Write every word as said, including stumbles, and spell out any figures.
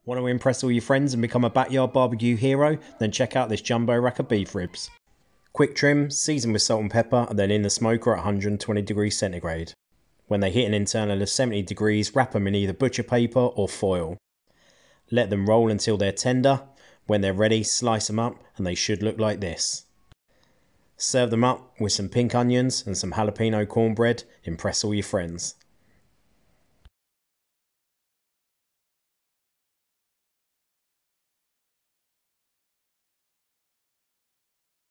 Want to impress all your friends and become a backyard barbecue hero? Then check out this jumbo rack of beef ribs. Quick trim, season with salt and pepper, and then in the smoker at one hundred twenty degrees centigrade. When they hit an internal of seventy degrees, wrap them in either butcher paper or foil. Let them roll until they're tender. When they're ready, slice them up and they should look like this. Serve them up with some pink onions and some jalapeno cornbread. Impress all your friends.